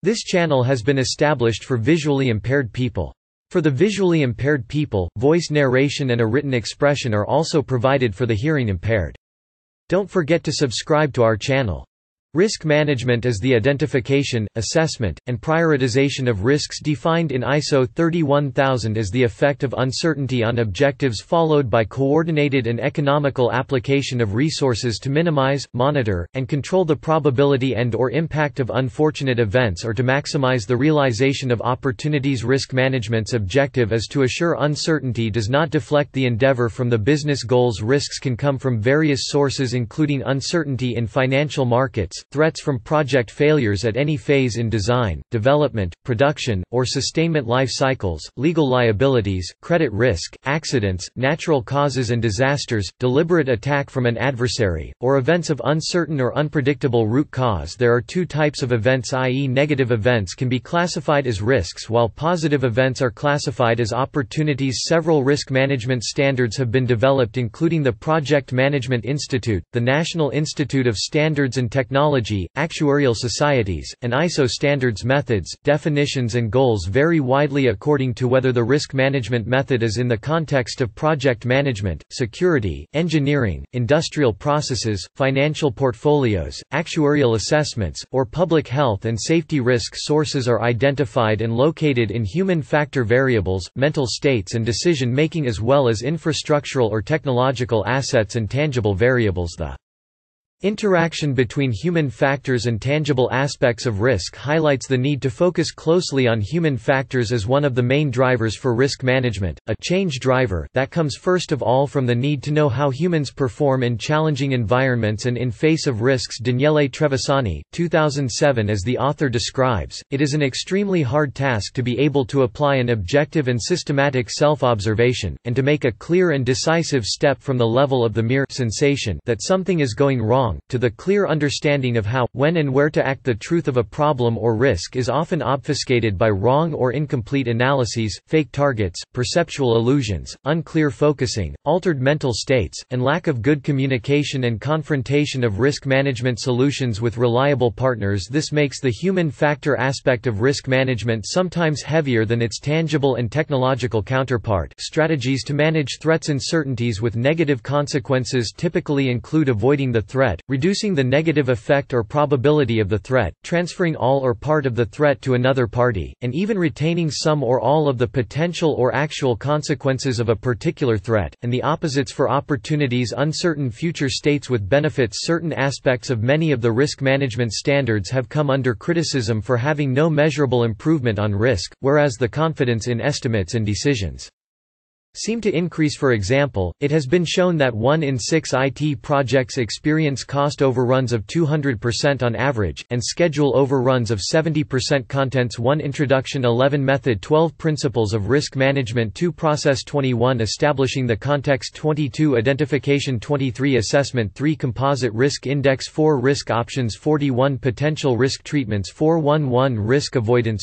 This channel has been established for visually impaired people. For the visually impaired people, voice narration and a written expression are also provided for the hearing impaired. Don't forget to subscribe to our channel. Risk management is the identification, assessment, and prioritization of risks defined in ISO 31000 as the effect of uncertainty on objectives followed by coordinated and economical application of resources to minimize, monitor, and control the probability and/or impact of unfortunate events or to maximize the realization of opportunities. Risk management's objective is to assure uncertainty does not deflect the endeavor from the business goals. Risks can come from various sources including uncertainty in financial markets, threats from project failures at any phase in design, development, production, or sustainment life cycles, legal liabilities, credit risk, accidents, natural causes and disasters, deliberate attack from an adversary, or events of uncertain or unpredictable root cause. There are two types of events, i.e. negative events can be classified as risks while positive events are classified as opportunities. Several risk management standards have been developed including the Project Management Institute, the National Institute of Standards and Technology, actuarial societies, and ISO standards. Methods, definitions and goals vary widely according to whether the risk management method is in the context of project management, security, engineering, industrial processes, financial portfolios, actuarial assessments, or public health and safety. Risk sources are identified and located in human factor variables, mental states and decision-making as well as infrastructural or technological assets and tangible variables. The interaction between human factors and tangible aspects of risk highlights the need to focus closely on human factors as one of the main drivers for risk management, a change driver that comes first of all from the need to know how humans perform in challenging environments and in face of risks. Daniele Trevisani, 2007. As the author describes, it is an extremely hard task to be able to apply an objective and systematic self-observation, and to make a clear and decisive step from the level of the mere sensation that something is going wrong to the clear understanding of how, when and where to act. The truth of a problem or risk is often obfuscated by wrong or incomplete analyses, fake targets, perceptual illusions, unclear focusing, altered mental states, and lack of good communication and confrontation of risk management solutions with reliable partners. This makes the human factor aspect of risk management sometimes heavier than its tangible and technological counterpart. Strategies to manage threats. Uncertainties with negative consequences typically include avoiding the threat, reducing the negative effect or probability of the threat, transferring all or part of the threat to another party, and even retaining some or all of the potential or actual consequences of a particular threat, and the opposites for opportunities. Uncertain future states with benefits. Certain aspects of many of the risk management standards have come under criticism for having no measurable improvement on risk, whereas the confidence in estimates and decisions seem to increase. For example, it has been shown that 1 in 6 IT projects experience cost overruns of 200% on average, and schedule overruns of 70%. Contents 1 Introduction 11 Method 12 Principles of Risk Management 2 Process 21 Establishing the Context 22 Identification 23 Assessment 3 Composite Risk Index 4 Risk Options 41 Potential Risk Treatments 411 Risk Avoidance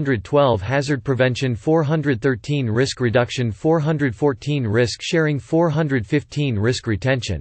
412 Hazard Prevention 413 Risk Reduction 414 Risk Sharing 415 Risk Retention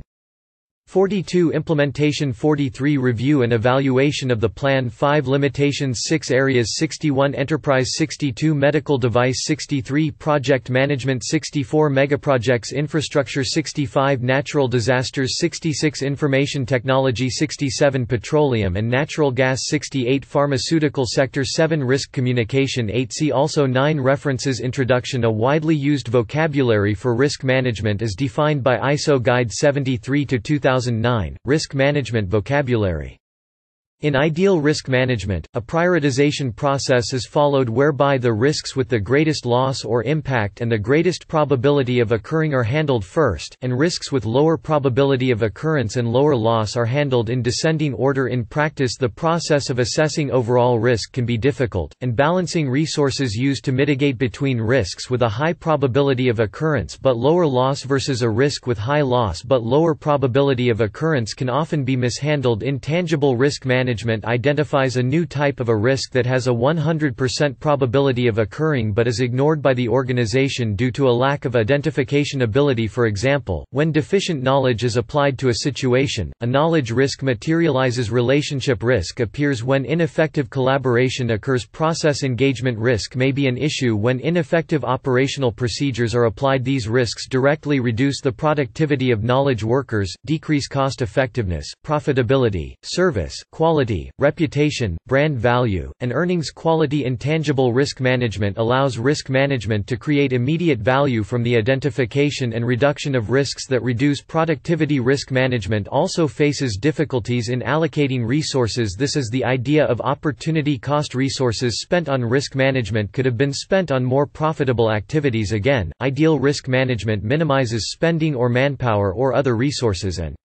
42 Implementation 43 Review and evaluation of the plan 5 Limitations 6 Areas 61 Enterprise 62 Medical Device 63 Project Management 64 Megaprojects Infrastructure 65 Natural Disasters 66 Information Technology 67 Petroleum and Natural Gas 68 Pharmaceutical Sector 7 Risk Communication 8 See also 9 References Introduction A widely used vocabulary for risk management is defined by ISO Guide 73-2009 Risk Management Vocabulary. In ideal risk management, a prioritization process is followed whereby the risks with the greatest loss or impact and the greatest probability of occurring are handled first, and risks with lower probability of occurrence and lower loss are handled in descending order. In practice, the process of assessing overall risk can be difficult, and balancing resources used to mitigate between risks with a high probability of occurrence but lower loss versus a risk with high loss but lower probability of occurrence can often be mishandled. Intangible risk management management identifies a new type of a risk that has a 100% probability of occurring but is ignored by the organization due to a lack of identification ability. For example, when deficient knowledge is applied to a situation, a knowledge risk materializes. Relationship risk appears when ineffective collaboration occurs. Process engagement risk may be an issue when ineffective operational procedures are applied. These risks directly reduce the productivity of knowledge workers, decrease cost effectiveness, profitability, service, quality, reputation, brand value, and earnings quality. Intangible risk management allows risk management to create immediate value from the identification and reduction of risks that reduce productivity. Risk management also faces difficulties in allocating resources. This is the idea of opportunity cost. Resources spent on risk management could have been spent on more profitable activities. Again, ideal risk management minimizes spending or manpower or other resources and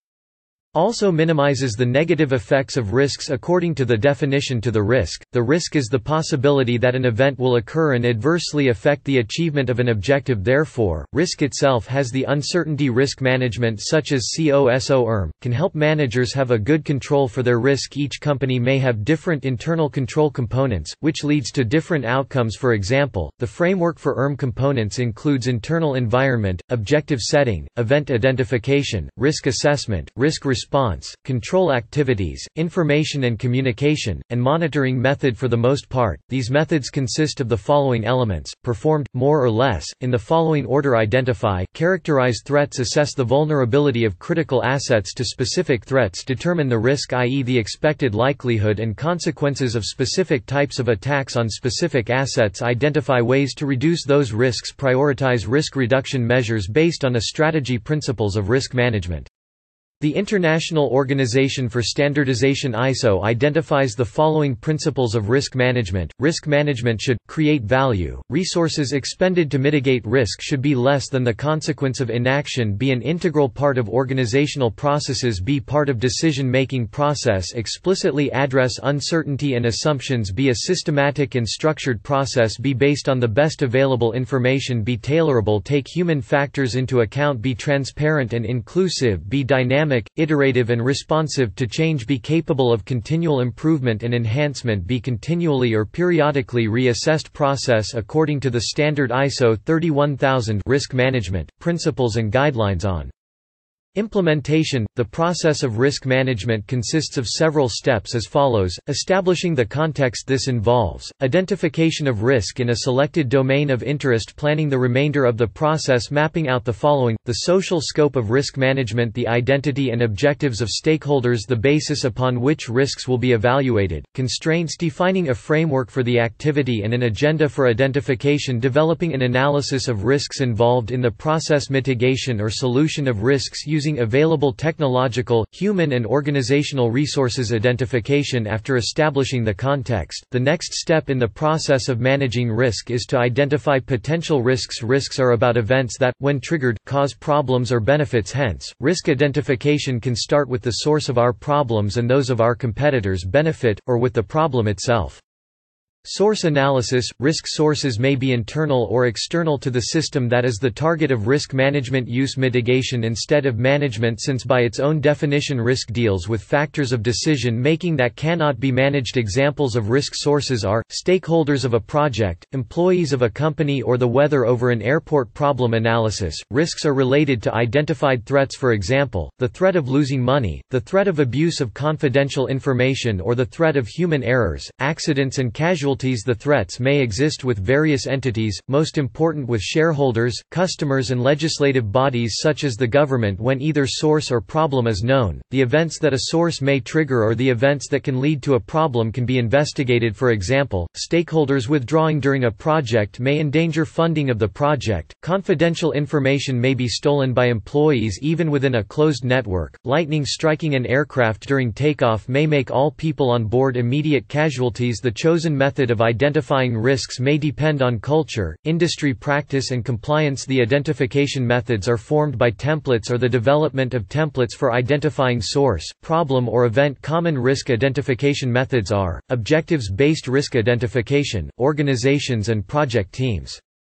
also minimizes the negative effects of risks. According to the definition to the risk is the possibility that an event will occur and adversely affect the achievement of an objective. Therefore, risk itself has the uncertainty. Risk management such as COSO can help managers have a good control for their risk. Each company may have different internal control components, which leads to different outcomes. For example, the framework for components includes internal environment, objective setting, event identification, risk assessment, risk response, control activities, information and communication, and monitoring method. For the most part, these methods consist of the following elements, performed, more or less, in the following order: identify, characterize threats, assess the vulnerability of critical assets to specific threats, determine the risk, i.e. the expected likelihood and consequences of specific types of attacks on specific assets, identify ways to reduce those risks, prioritize risk reduction measures based on a strategy. Principles of risk management. The International Organization for Standardization (ISO) identifies the following principles of risk management. Risk management should create value. Resources expended to mitigate risk should be less than the consequence of inaction. Be an integral part of organizational processes. Be part of decision-making process. Explicitly address uncertainty and assumptions. Be a systematic and structured process. Be based on the best available information. Be tailorable. Take human factors into account. Be transparent and inclusive. Be dynamic, iterative and responsive to change. Be capable of continual improvement and enhancement. Be continually or periodically reassessed. Process according to the standard ISO 31000. Risk management, principles and guidelines on implementation. The process of risk management consists of several steps as follows: establishing the context. This involves identification of risk in a selected domain of interest, planning the remainder of the process, mapping out the following: the social scope of risk management, the identity and objectives of stakeholders, the basis upon which risks will be evaluated, constraints, defining a framework for the activity and an agenda for identification, developing an analysis of risks involved in the process, mitigation or solution of risks using available technological, human and organizational resources. Identification. After establishing the context, the next step in the process of managing risk is to identify potential risks. Risks are about events that, when triggered, cause problems or benefits. Hence, risk identification can start with the source of our problems and those of our competitors' benefit, or with the problem itself. Source analysis. Risk sources may be internal or external to the system that is the target of risk management. Use mitigation instead of management, since by its own definition risk deals with factors of decision making that cannot be managed. Examples of risk sources are stakeholders of a project, employees of a company, or the weather over an airport. Problem analysis. Risks are related to identified threats. For example, the threat of losing money, the threat of abuse of confidential information, or the threat of human errors, accidents and casualties. The threats may exist with various entities, most important with shareholders, customers and legislative bodies such as the government. When either source or problem is known, the events that a source may trigger or the events that can lead to a problem can be investigated. For example, stakeholders withdrawing during a project may endanger funding of the project. Confidential information may be stolen by employees even within a closed network. Lightning striking an aircraft during takeoff may make all people on board immediate casualties. The chosen method of identifying risks may depend on culture, industry practice and compliance. The identification methods are formed by templates or the development of templates for identifying source, problem or event. Common risk identification methods are objectives-based risk identification, organizations and project teams.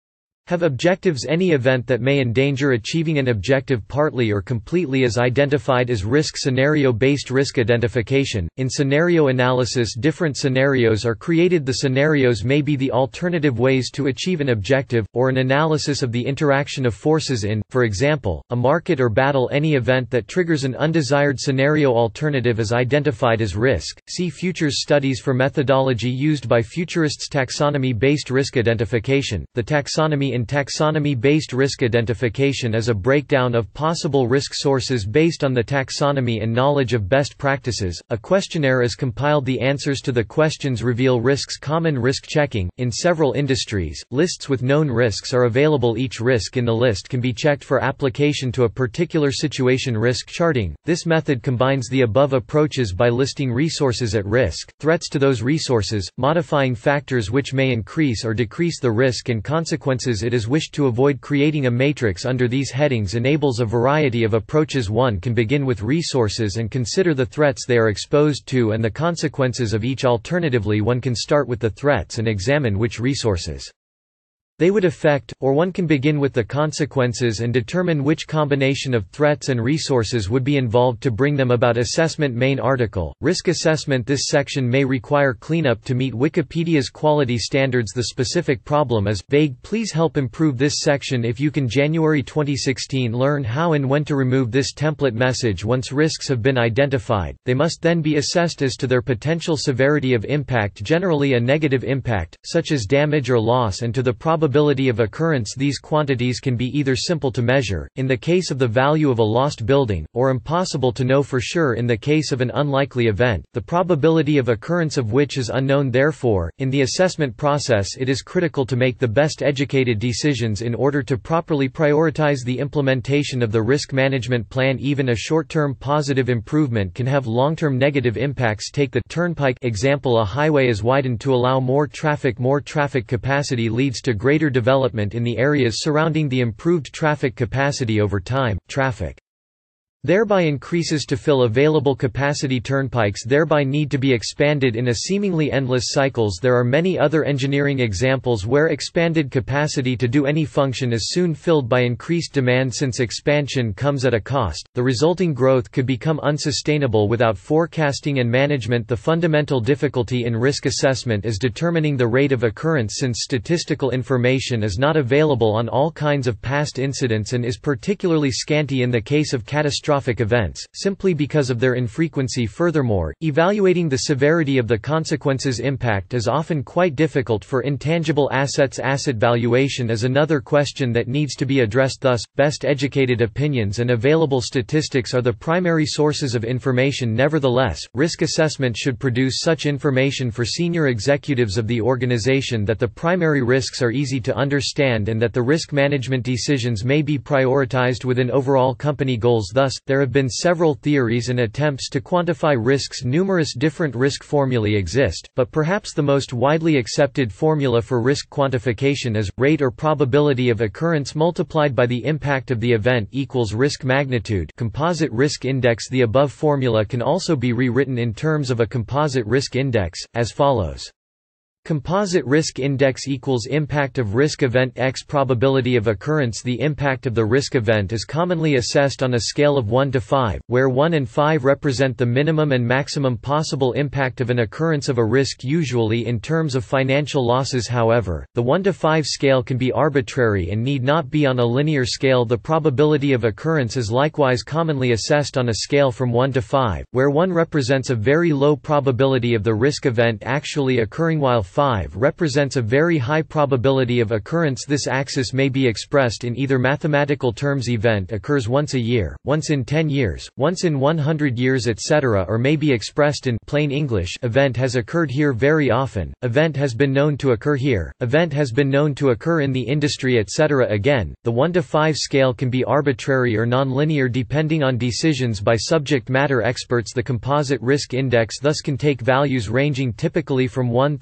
Have objectives. Any event that may endanger achieving an objective partly or completely is identified as risk. Scenario-based risk identification. In scenario analysis, different scenarios are created. The scenarios may be the alternative ways to achieve an objective, or an analysis of the interaction of forces in, for example, a market or battle. Any event that triggers an undesired scenario alternative is identified as risk. See futures studies for methodology used by futurists. Taxonomy-based risk identification. The taxonomy in taxonomy-based risk identification is a breakdown of possible risk sources based on the taxonomy and knowledge of best practices. A questionnaire is compiled. The answers to the questions reveal risks. Common risk checking. In several industries, lists with known risks are available. Each risk in the list can be checked for application to a particular situation. Risk charting. This method combines the above approaches by listing resources at risk, threats to those resources, modifying factors which may increase or decrease the risk, and consequences it is wished to avoid. Creating a matrix under these headings enables a variety of approaches. One can begin with resources and consider the threats they are exposed to and the consequences of each. Alternatively, one can start with the threats and examine which resources they would affect, or one can begin with the consequences and determine which combination of threats and resources would be involved to bring them about. Assessment. Main article, Risk Assessment. This section may require cleanup to meet Wikipedia's quality standards. The specific problem is vague. Please help improve this section if you can. January 2016. Learn how and when to remove this template message. Once risks have been identified, they must then be assessed as to their potential severity of impact, generally a negative impact, such as damage or loss, and to the probability of occurrence. These quantities can be either simple to measure, in the case of the value of a lost building, or impossible to know for sure in the case of an unlikely event, the probability of occurrence of which is unknown. Therefore, in the assessment process it is critical to make the best educated decisions in order to properly prioritize the implementation of the risk management plan. Even a short-term positive improvement can have long-term negative impacts. Take the turnpike example. A highway is widened to allow more traffic. More traffic capacity leads to greater development in the areas surrounding the improved traffic capacity. Over time, traffic thereby increases to fill available capacity. Turnpikes thereby need to be expanded in a seemingly endless cycles. There are many other engineering examples where expanded capacity to do any function is soon filled by increased demand. Since expansion comes at a cost, the resulting growth could become unsustainable without forecasting and management. The fundamental difficulty in risk assessment is determining the rate of occurrence, since statistical information is not available on all kinds of past incidents and is particularly scanty in the case of catastrophic events, simply because of their infrequency. Furthermore, evaluating the severity of the consequences impact is often quite difficult for intangible assets. Asset valuation is another question that needs to be addressed. Thus, best educated opinions and available statistics are the primary sources of information. Nevertheless, risk assessment should produce such information for senior executives of the organization that the primary risks are easy to understand and that the risk management decisions may be prioritized within overall company goals. Thus, there have been several theories and attempts to quantify risks. Numerous different risk formulae exist, but perhaps the most widely accepted formula for risk quantification is rate or probability of occurrence multiplied by the impact of the event equals risk magnitude, composite risk index. The above formula can also be rewritten in terms of a composite risk index, as follows. Composite risk index equals impact of risk event x probability of occurrence. The impact of the risk event is commonly assessed on a scale of 1 to 5, where 1 and 5 represent the minimum and maximum possible impact of an occurrence of a risk, usually in terms of financial losses. However, the 1 to 5 scale can be arbitrary and need not be on a linear scale. The probability of occurrence is likewise commonly assessed on a scale from 1 to 5, where 1 represents a very low probability of the risk event actually occurring, while 5 represents a very high probability of occurrence. This axis may be expressed in either mathematical terms: event occurs once a year, once in 10 years, once in 100 years, etc., or may be expressed in plain English: event has occurred here very often, event has been known to occur here, event has been known to occur in the industry, etc. Again, the 1 to 5 scale can be arbitrary or non-linear depending on decisions by subject matter experts. The composite risk index thus can take values ranging typically from 1 through 25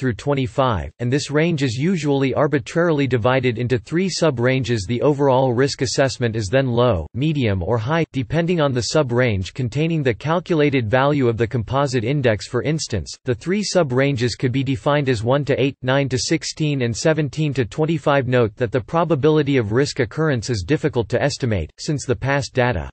25, and this range is usually arbitrarily divided into 3 sub-ranges. The overall risk assessment is then low, medium or high, depending on the sub-range containing the calculated value of the composite index. For instance, the 3 sub-ranges could be defined as 1 to 8, 9 to 16 and 17 to 25. Note that the probability of risk occurrence is difficult to estimate, since the past data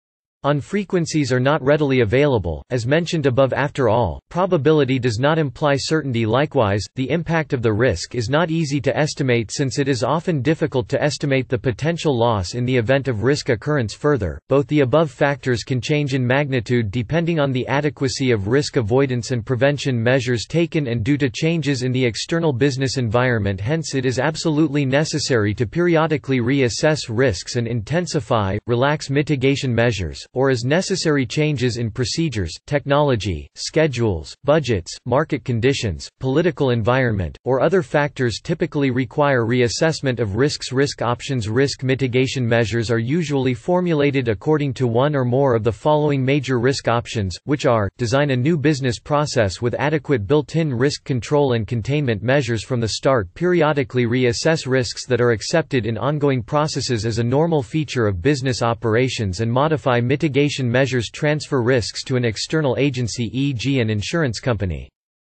on frequencies are not readily available, as mentioned above. After all, probability does not imply certainty. Likewise, the impact of the risk is not easy to estimate, since it is often difficult to estimate the potential loss in the event of risk occurrence. Further, both the above factors can change in magnitude depending on the adequacy of risk avoidance and prevention measures taken and due to changes in the external business environment. Hence, it is absolutely necessary to periodically reassess risks and intensify, relax mitigation measures, or as necessary changes in procedures, technology, schedules, budgets, market conditions, political environment, or other factors typically require reassessment of risks. Risk options. Risk mitigation measures are usually formulated according to one or more of the following major risk options, which are: design a new business process with adequate built-in risk control and containment measures from the start, periodically reassess risks that are accepted in ongoing processes as a normal feature of business operations and modify mitigation measures, transfer risks to an external agency, e.g. an insurance company.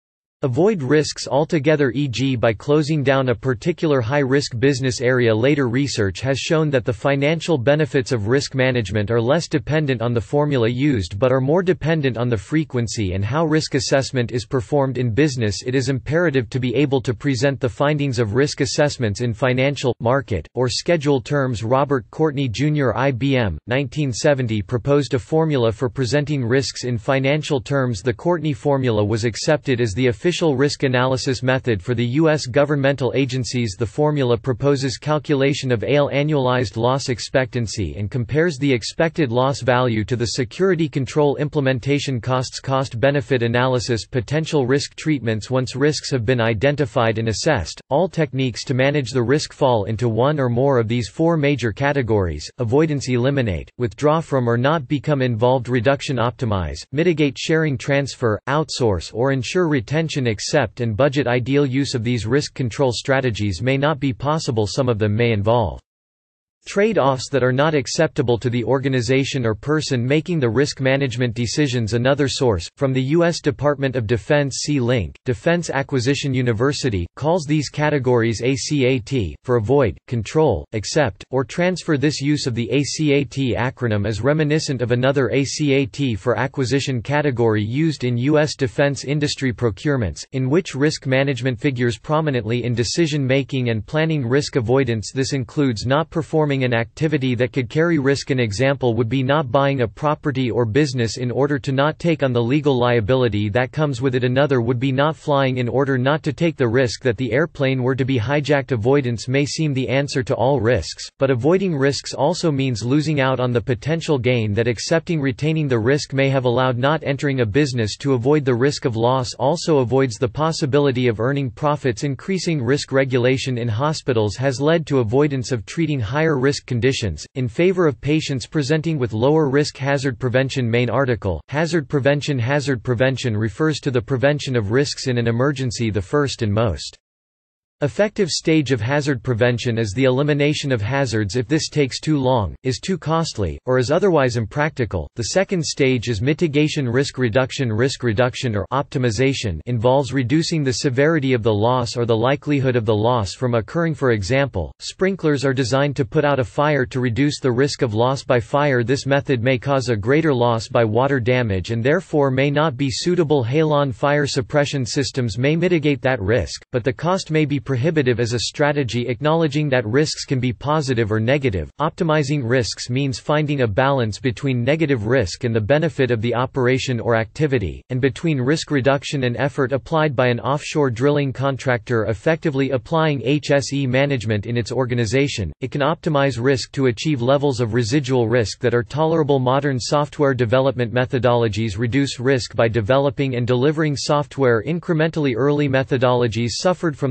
Avoid risks altogether, e.g. by closing down a particular high-risk business area. Later research has shown that the financial benefits of risk management are less dependent on the formula used but are more dependent on the frequency and how risk assessment is performed in business. It is imperative to be able to present the findings of risk assessments in financial, market, or schedule terms. Robert Courtney Jr. IBM, 1970 proposed a formula for presenting risks in financial terms. The Courtney formula was accepted as the official risk analysis method for the U.S. governmental agencies. The formula proposes calculation of AIL annualized loss expectancy and compares the expected loss value to the security control implementation costs. Cost-benefit analysis. Potential risk treatments. Once risks have been identified and assessed, all techniques to manage the risk fall into one or more of these 4 major categories: avoidance, eliminate, withdraw from or not become involved, reduction, optimize, mitigate, sharing, transfer, outsource or ensure retention, accept and budget. Ideal use of these risk control strategies may not be possible. Some of them may involve trade-offs that are not acceptable to the organization or person making the risk management decisions. Another source, from the U.S. Department of Defense, see link. Defense Acquisition University, calls these categories ACAT, for avoid, control, accept, or transfer. This use of the ACAT acronym is reminiscent of another ACAT for acquisition category used in U.S. defense industry procurements, in which risk management figures prominently in decision-making and planning. Risk avoidance. This includes not performing an activity that could carry risk. An example would be not buying a property or business in order to not take on the legal liability that comes with it. Another would be not flying in order not to take the risk that the airplane were to be hijacked. Avoidance may seem the answer to all risks, but avoiding risks also means losing out on the potential gain that accepting retaining the risk may have allowed. Not entering a business to avoid the risk of loss also avoids the possibility of earning profits. Increasing risk. Regulation in hospitals has led to avoidance of treating higher risk conditions, in favor of patients presenting with lower risk. Hazard prevention. Main article, Hazard prevention. Hazard prevention refers to the prevention of risks in an emergency. The first and most effective stage of hazard prevention is the elimination of hazards. If this takes too long, is too costly, or is otherwise impractical, the second stage is mitigation. Risk reduction. Risk reduction or optimization involves reducing the severity of the loss or the likelihood of the loss from occurring. For example, sprinklers are designed to put out a fire to reduce the risk of loss by fire. This method may cause a greater loss by water damage and therefore may not be suitable. Halon fire suppression systems may mitigate that risk, but the cost may be prohibitive as a strategy. Acknowledging that risks can be positive or negative. Optimizing risks means finding a balance between negative risk and the benefit of the operation or activity, and between risk reduction and effort applied by an offshore drilling contractor effectively applying HSE management in its organization. It can optimize risk to achieve levels of residual risk that are tolerable. Modern software development methodologies reduce risk by developing and delivering software incrementally. Early methodologies suffered from the fact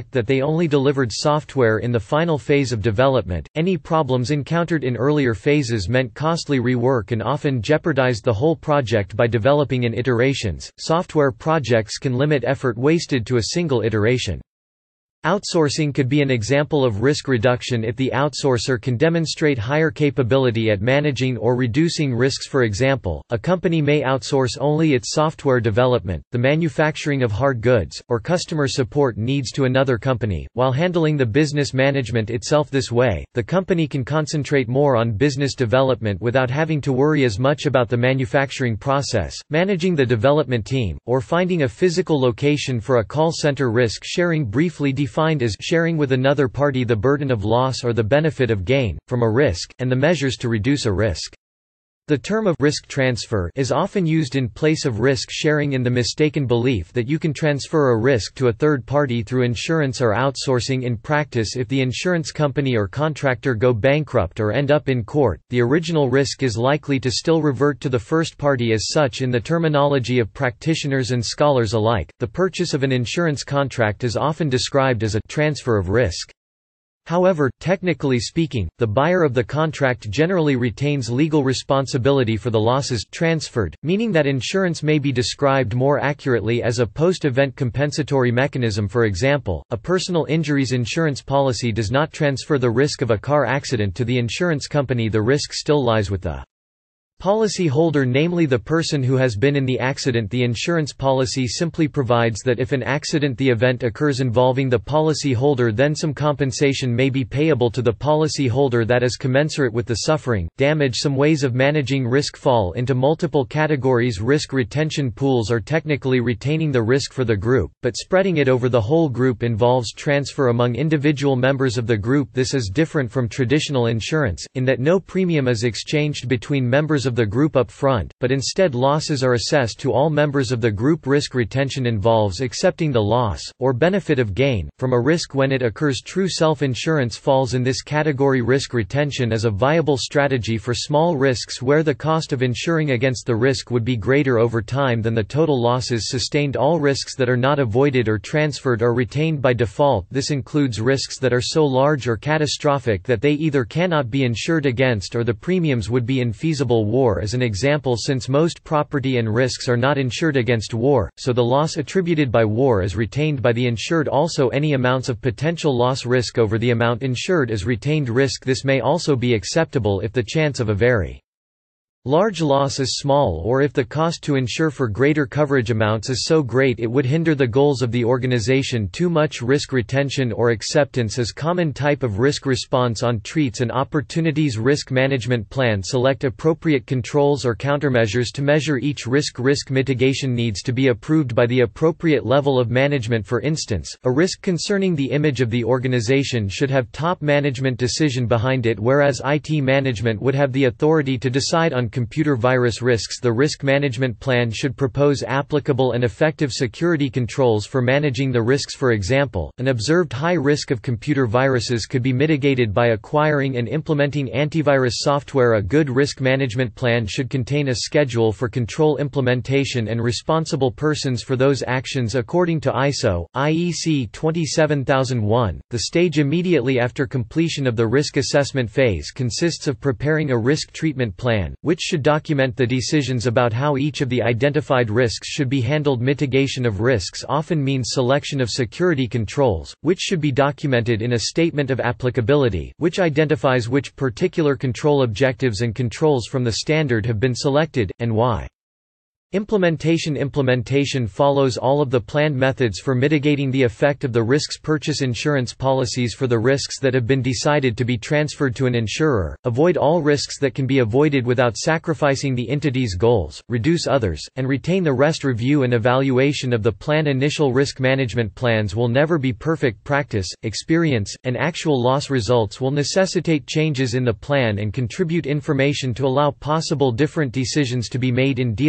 fact that they only delivered software in the final phase of development. Any problems encountered in earlier phases meant costly rework and often jeopardized the whole project by developing in iterations. Software projects can limit effort wasted to a single iteration. Outsourcing could be an example of risk reduction if the outsourcer can demonstrate higher capability at managing or reducing risks. For example, a company may outsource only its software development, the manufacturing of hard goods, or customer support needs to another company, while handling the business management itself. This way, the company can concentrate more on business development without having to worry as much about the manufacturing process, managing the development team, or finding a physical location for a call center. Risk sharing, briefly defined as sharing with another party the burden of loss or the benefit of gain from a risk, and the measures to reduce a risk. The term of risk transfer is often used in place of risk sharing in the mistaken belief that you can transfer a risk to a third party through insurance or outsourcing. In practice, if the insurance company or contractor go bankrupt or end up in court, the original risk is likely to still revert to the first party. As such, in the terminology of practitioners and scholars alike, the purchase of an insurance contract is often described as a transfer of risk. However, technically speaking, the buyer of the contract generally retains legal responsibility for the losses transferred, meaning that insurance may be described more accurately as a post-event compensatory mechanism. For example, a personal injuries insurance policy does not transfer the risk of a car accident to the insurance company. The risk still lies with the policy holder, namely the person who has been in the accident. The insurance policy simply provides that if an accident the event occurs involving the policy holder, then some compensation may be payable to the policy holder that is commensurate with the suffering, damage. Some ways of managing risk fall into multiple categories. Risk retention pools are technically retaining the risk for the group, but spreading it over the whole group involves transfer among individual members of the group. This is different from traditional insurance, in that no premium is exchanged between members of the group up front, but instead losses are assessed to all members of the group. Risk retention involves accepting the loss, or benefit of gain, from a risk when it occurs. True self-insurance falls in this category. Risk retention is a viable strategy for small risks where the cost of insuring against the risk would be greater over time than the total losses sustained. All risks that are not avoided or transferred are retained by default. This includes risks that are so large or catastrophic that they either cannot be insured against or the premiums would be infeasible. War is an example, since most property and risks are not insured against war, so the loss attributed by war is retained by the insured. Also, any amounts of potential loss risk over the amount insured is retained risk. This may also be acceptable if the chance of a very large loss is small, or if the cost to insure for greater coverage amounts is so great it would hinder the goals of the organization. Too much risk retention or acceptance is common type of risk response on treats and opportunities. Risk management plan select appropriate controls or countermeasures to measure each risk. Risk mitigation needs to be approved by the appropriate level of management. For instance, a risk concerning the image of the organization should have top management decision behind it, whereas IT management would have the authority to decide on computer virus risks. The risk management plan should propose applicable and effective security controls for managing the risks. For example, an observed high risk of computer viruses could be mitigated by acquiring and implementing antivirus software. A good risk management plan should contain a schedule for control implementation and responsible persons for those actions. According to ISO, IEC 27001, the stage immediately after completion of the risk assessment phase consists of preparing a risk treatment plan, which should document the decisions about how each of the identified risks should be handled. Mitigation of risks often means selection of security controls, which should be documented in a statement of applicability, which identifies which particular control objectives and controls from the standard have been selected, and why. Implementation follows all of the planned methods for mitigating the effect of the risks. Purchase insurance policies for the risks that have been decided to be transferred to an insurer, avoid all risks that can be avoided without sacrificing the entity's goals, reduce others, and retain the rest. Review and evaluation of the plan. Initial risk management plans will never be perfect. Practice, experience, and actual loss results will necessitate changes in the plan and contribute information to allow possible different decisions to be made in dealing with the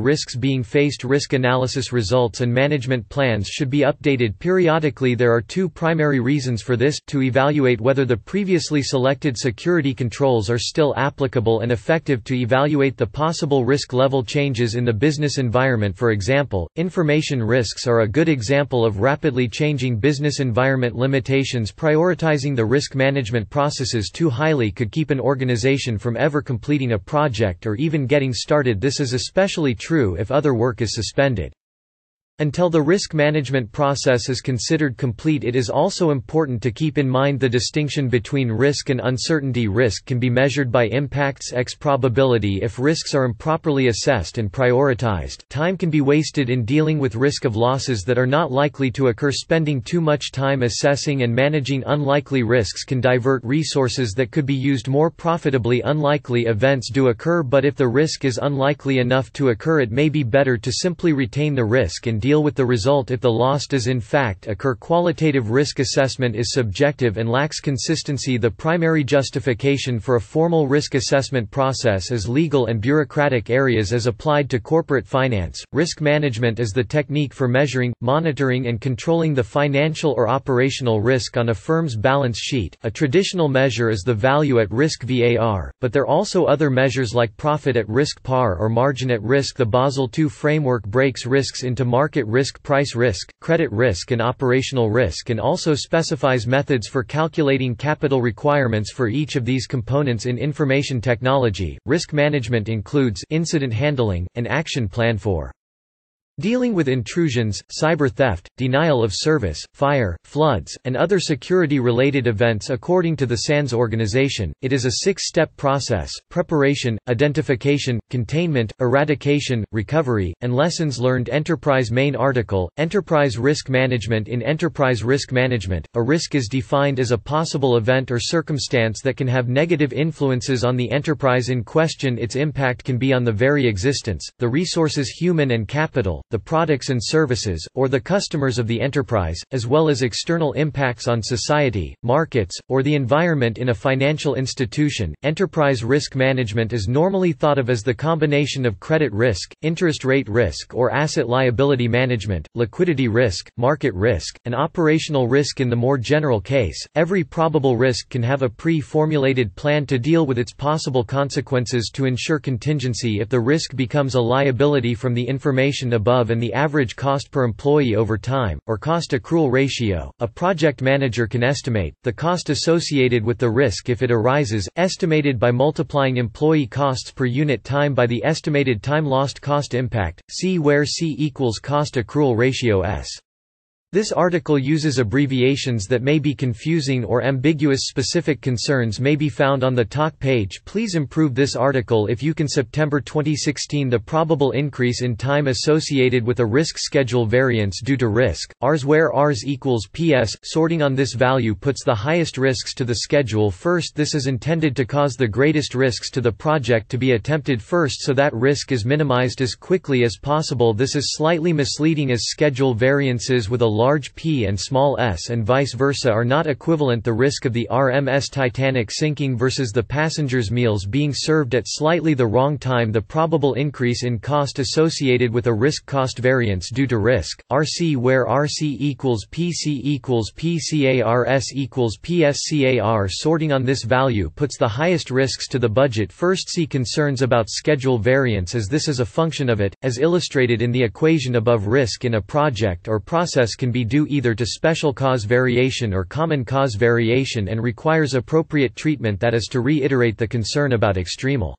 risks being faced. Risk analysis results and management plans should be updated periodically. There are two primary reasons for this: to evaluate whether the previously selected security controls are still applicable and effective, to evaluate the possible risk level changes in the business environment. For example, information risks are a good example of rapidly changing business environment limitations. Prioritizing the risk management processes too highly could keep an organization from ever completing a project or even getting started. This is especially true if other work is suspended. Until the risk management process is considered complete, it is also important to keep in mind the distinction between risk and uncertainty. Risk can be measured by impacts x probability. If risks are improperly assessed and prioritized, time can be wasted in dealing with risk of losses that are not likely to occur. Spending too much time assessing and managing unlikely risks can divert resources that could be used more profitably. Unlikely events do occur, but if the risk is unlikely enough to occur, it may be better to simply retain the risk and deal with the result if the loss does in fact occur. Qualitative risk assessment is subjective and lacks consistency. The primary justification for a formal risk assessment process is legal and bureaucratic areas as applied to corporate finance. Risk management is the technique for measuring, monitoring and controlling the financial or operational risk on a firm's balance sheet. A traditional measure is the value at risk (VAR), but there are also other measures like profit at risk (PAR) or margin at risk. The Basel II framework breaks risks into market risk, price risk, credit risk and operational risk, and also specifies methods for calculating capital requirements for each of these components. In information technology, risk management includes incident handling, an action plan for dealing with intrusions, cyber theft, denial of service, fire, floods, and other security-related events. According to the SANS organization, it is a six-step process: preparation, identification, containment, eradication, recovery, and lessons learned. Enterprise main article, Enterprise Risk Management. In enterprise risk management, a risk is defined as a possible event or circumstance that can have negative influences on the enterprise in question. Its impact can be on the very existence, the resources, human and capital, the products and services, or the customers of the enterprise, as well as external impacts on society, markets, or the environment. In a financial institution, enterprise risk management is normally thought of as the combination of credit risk, interest rate risk or asset liability management, liquidity risk, market risk, and operational risk. In the more general case, every probable risk can have a pre-formulated plan to deal with its possible consequences to ensure contingency if the risk becomes a liability. From the information above and the average cost per employee over time, or cost accrual ratio, a project manager can estimate the cost associated with the risk if it arises, estimated by multiplying employee costs per unit time by the estimated time lost. Cost impact, see where C equals cost accrual ratio S. This article uses abbreviations that may be confusing or ambiguous. Specific concerns may be found on the talk page. Please improve this article if you can. September 2016. The probable increase in time associated with a risk schedule variance due to risk, Rs, where Rs equals PS. Sorting on this value puts the highest risks to the schedule first. This is intended to cause the greatest risks to the project to be attempted first so that risk is minimized as quickly as possible. This is slightly misleading as schedule variances with a large P and small s and vice versa are not equivalent. The risk of the RMS Titanic sinking versus the passengers' meals being served at slightly the wrong time. The probable increase in cost associated with a risk cost variance due to risk, RC, where RC equals PC equals PCARS equals PSCAR. Sorting on this value puts the highest risks to the budget first. See concerns about schedule variance as this is a function of it, as illustrated in the equation above. Risk in a project or process can be due either to special cause variation or common cause variation and requires appropriate treatment. That is to reiterate the concern about extremal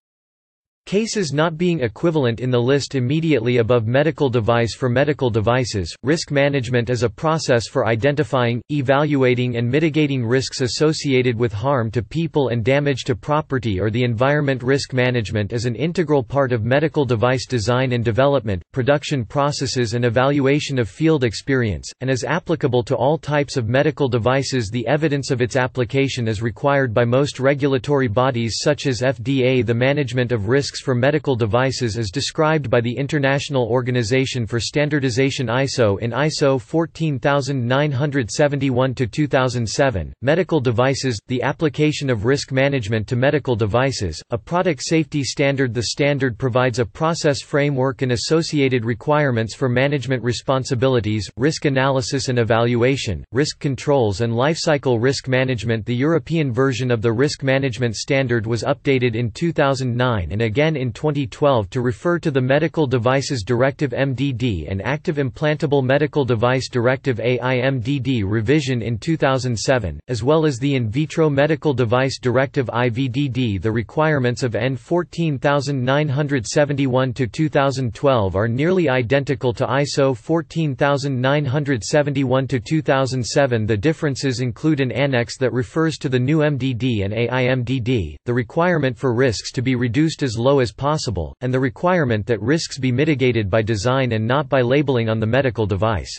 cases not being equivalent in the list immediately above. Medical device. For medical devices, risk management is a process for identifying, evaluating and mitigating risks associated with harm to people and damage to property or the environment. Risk management is an integral part of medical device design and development, production processes and evaluation of field experience, and is applicable to all types of medical devices. The evidence of its application is required by most regulatory bodies such as FDA. The management of risks risks for medical devices as described by the International Organization for Standardization (ISO) in ISO 14971-2007. Medical devices, the application of risk management to medical devices, a product safety standard. The standard provides a process framework and associated requirements for management responsibilities, risk analysis and evaluation, risk controls and lifecycle risk management. The European version of the risk management standard was updated in 2009 and again in 2012 to refer to the Medical Devices Directive (MDD) and Active Implantable Medical Device Directive (AIMDD) revision in 2007, as well as the In Vitro Medical Device Directive (IVDD). The requirements of EN 14971-2012 are nearly identical to ISO 14971-2007. The differences include an annex that refers to the new MDD and AIMDD, the requirement for risks to be reduced as low as possible, and the requirement that risks be mitigated by design and not by labeling on the medical device.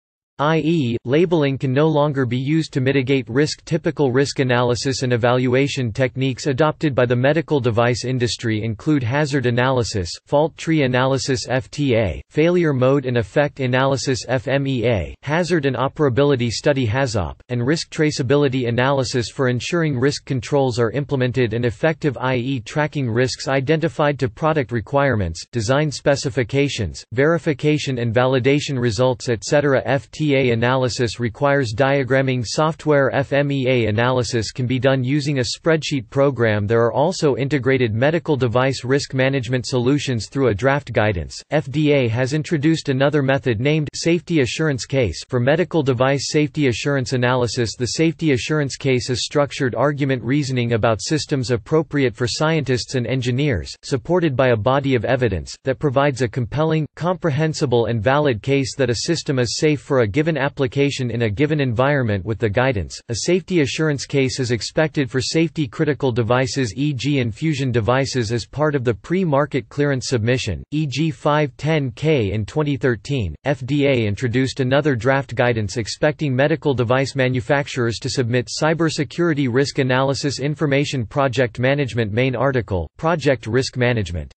I.e., labeling can no longer be used to mitigate risk. Typical risk analysis and evaluation techniques adopted by the medical device industry include hazard analysis, fault tree analysis (FTA), failure mode and effect analysis (FMEA), hazard and operability study (HAZOP), and risk traceability analysis for ensuring risk controls are implemented and effective, i.e., tracking risks identified to product requirements, design specifications, verification and validation results, etc. FTA analysis requires diagramming software. FMEA analysis can be done using a spreadsheet program. There are also integrated medical device risk management solutions through a draft guidance. FDA has introduced another method named Safety Assurance Case for medical device safety assurance analysis. The safety assurance case is structured argument reasoning about systems appropriate for scientists and engineers, supported by a body of evidence, that provides a compelling, comprehensible and valid case that a system is safe for a given application in a given environment. With the guidance, a safety assurance case is expected for safety-critical devices, e.g. infusion devices, as part of the pre-market clearance submission, e.g. 510(k). In 2013, FDA introduced another draft guidance expecting medical device manufacturers to submit cybersecurity risk analysis information. Project management. Main article, Project risk management.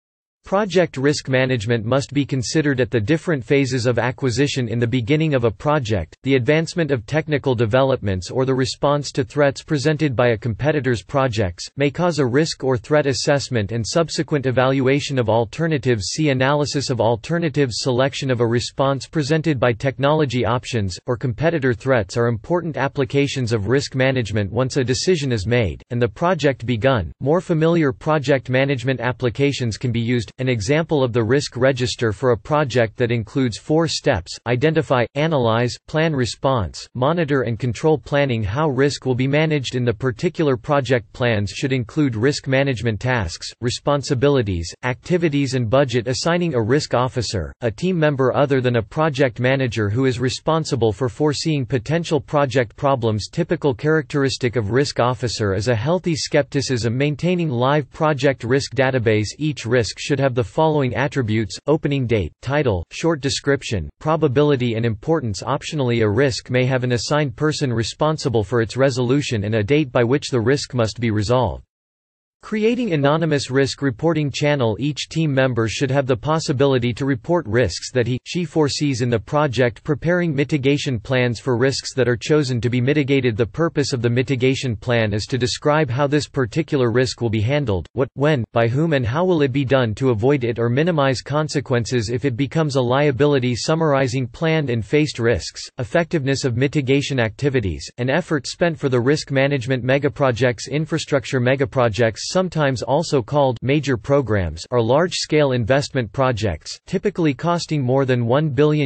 Project risk management must be considered at the different phases of acquisition. In the beginning of a project, the advancement of technical developments or the response to threats presented by a competitor's projects, may cause a risk or threat assessment and subsequent evaluation of alternatives. See analysis of alternatives. Selection of a response presented by technology options, or competitor threats are important applications of risk management once a decision is made, and the project begun. More familiar project management applications can be used. An example of the risk register for a project that includes 4 steps: identify, analyze, plan, response, monitor and control. Planning how risk will be managed in the particular project. Plans should include risk management tasks, responsibilities, activities and budget. Assigning a risk officer, a team member other than a project manager who is responsible for foreseeing potential project problems. Typical characteristic of risk officer is a healthy skepticism. Maintaining live project risk database. Each risk should have the following attributes: opening date, title, short description, probability and importance. Optionally, a risk may have an assigned person responsible for its resolution and a date by which the risk must be resolved. Creating anonymous risk reporting channel. Each team member should have the possibility to report risks that he/she foresees in the project. Preparing mitigation plans for risks that are chosen to be mitigated. The purpose of the mitigation plan is to describe how this particular risk will be handled, what, when, by whom and how will it be done to avoid it or minimize consequences if it becomes a liability. Summarizing planned and faced risks, effectiveness of mitigation activities, and effort spent for the risk management. Megaprojects. Infrastructure megaprojects, sometimes also called major programs, are large-scale investment projects, typically costing more than $1 billion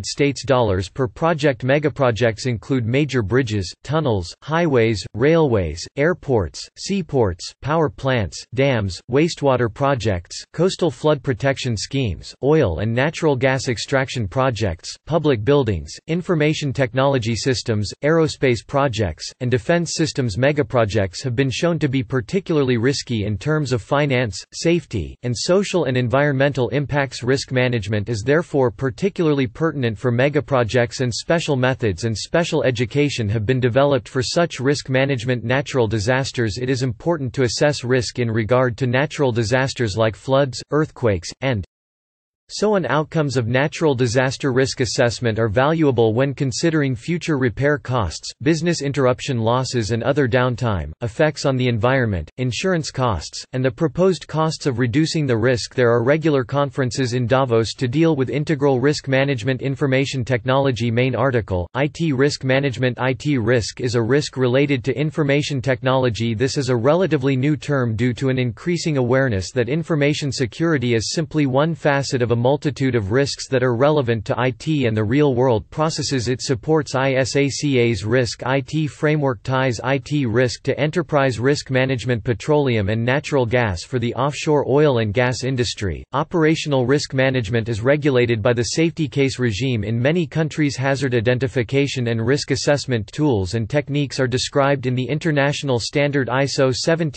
per project. Megaprojects include major bridges, tunnels, highways, railways, airports, seaports, power plants, dams, wastewater projects, coastal flood protection schemes, oil and natural gas extraction projects, public buildings, information technology systems, aerospace projects, and defense systems. Megaprojects have been shown to be particularly risky risky in terms of finance, safety, and social and environmental impacts. Risk management is therefore particularly pertinent for megaprojects, and special methods and special education have been developed for such risk management. Natural disasters. It is important to assess risk in regard to natural disasters like floods, earthquakes, and so on. Outcomes of natural disaster risk assessment are valuable when considering future repair costs, business interruption losses and other downtime, effects on the environment, insurance costs, and the proposed costs of reducing the risk. There are regular conferences in Davos to deal with integral risk management. Information technology. Main article, IT risk management. IT risk is a risk related to information technology. This is a relatively new term due to an increasing awareness that information security is simply one facet of a multitude of risks that are relevant to IT and the real-world processes it supports. ISACA's Risk IT framework ties IT risk to enterprise risk management. Petroleum and natural gas. For the offshore oil and gas industry, operational risk management is regulated by the safety case regime in many countries. Hazard identification and risk assessment tools and techniques are described in the international standard ISO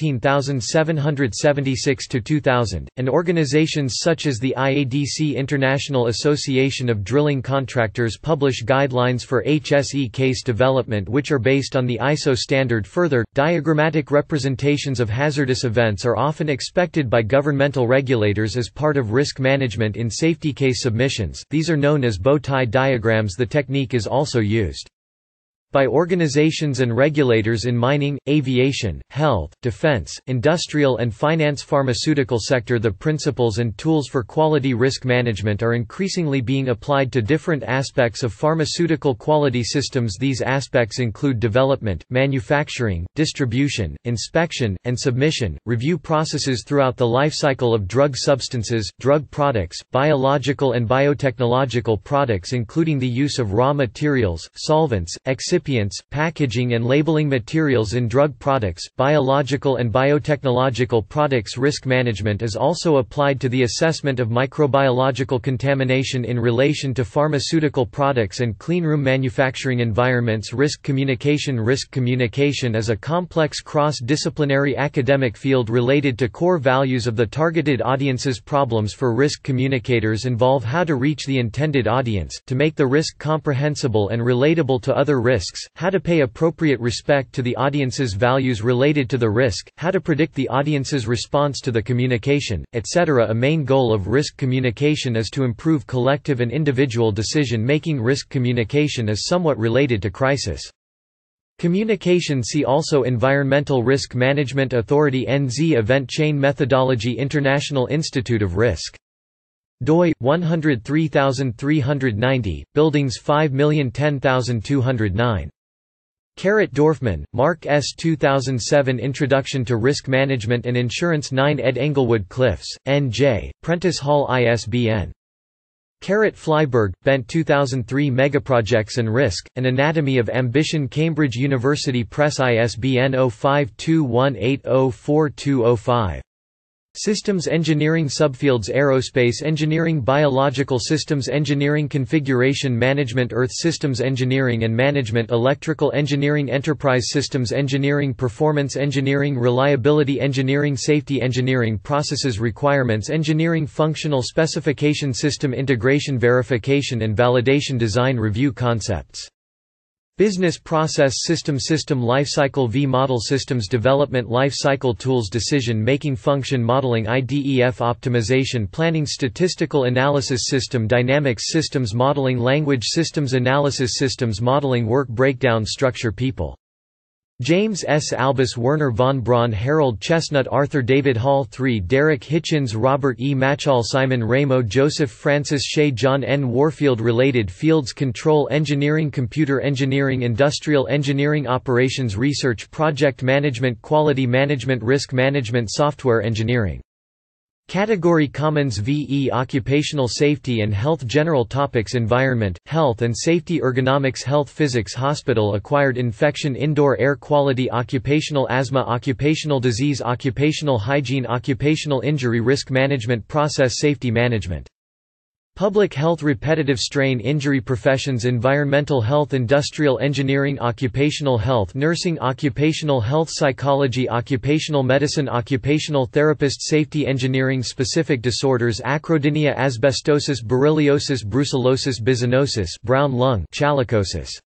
17776-2000, and organizations such as the IADC International Association of Drilling Contractors publish guidelines for HSE case development which are based on the ISO standard. Further, diagrammatic representations of hazardous events are often expected by governmental regulators as part of risk management in safety case submissions. These are known as bow tie diagrams. The technique is also used by organizations and regulators in mining, aviation, health, defense, industrial and finance. Pharmaceutical sector. The principles and tools for quality risk management are increasingly being applied to different aspects of pharmaceutical quality systems. These aspects include development, manufacturing, distribution, inspection, and submission, review processes throughout the life cycle of drug substances, drug products, biological and biotechnological products including the use of raw materials, solvents, excipients, packaging and labeling materials in drug products, biological and biotechnological products. Risk management is also applied to the assessment of microbiological contamination in relation to pharmaceutical products and cleanroom manufacturing environments. Risk communication. Risk communication is a complex cross-disciplinary academic field related to core values of the targeted audience's. Problems for risk communicators involve how to reach the intended audience, to make the risk comprehensible and relatable to other risks, how to pay appropriate respect to the audience's values related to the risk, how to predict the audience's response to the communication, etc. A main goal of risk communication is to improve collective and individual decision-making. Risk communication is somewhat related to crisis communication. See also Environmental Risk Management Authority NZ Event Chain Methodology International Institute of Risk doi 103390 buildings 5010209 Dorfman, Mark S. 2007 Introduction to Risk Management and Insurance 9 Ed Englewood Cliffs, N.J., Prentice Hall ISBN Flyberg, Bent 2003 Megaprojects and Risk, An Anatomy of Ambition Cambridge University Press ISBN 0521804205 Systems Engineering Subfields Aerospace Engineering Biological Systems Engineering Configuration Management Earth Systems Engineering and Management Electrical Engineering Enterprise Systems Engineering Performance Engineering Reliability Engineering Safety Engineering Processes Requirements Engineering Functional Specification System Integration Verification and Validation Design Review Concepts Business Process System System Lifecycle V-Model Systems Development Lifecycle Tools Decision Making Function Modeling IDEF Optimization Planning Statistical Analysis System Dynamics Systems Modeling Language Systems Analysis Systems Modeling Work Breakdown Structure People James S. Albus Werner von Braun Harold Chestnut Arthur David Hall III Derek Hitchens Robert E. Machall Simon Ramo Joseph Francis Shea John N. Warfield Related fields Control Engineering Computer Engineering Industrial Engineering Operations Research Project Management Quality Management Risk Management Software Engineering Category Commons VE Occupational Safety and Health General Topics Environment, Health and Safety Ergonomics Health Physics Hospital Acquired Infection Indoor Air Quality Occupational Asthma Occupational Disease Occupational Hygiene Occupational Injury Risk Management Process Safety Management Public health, repetitive strain injury, professions, environmental health, industrial engineering, occupational health, nursing, occupational health, psychology, occupational medicine, occupational therapist, safety, engineering, specific disorders, acrodynia, asbestosis, berylliosis, brucellosis, byzinosis, brown lung, chalicosis.